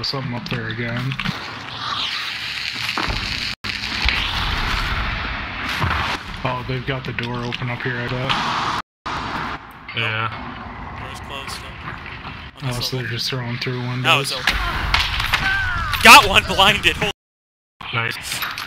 throw something up there again. Oh, they've got the door open up here, I bet. Yeah. Door's closed. Oh, so they're just throwing through windows. That was open. Got one blinded. Nice.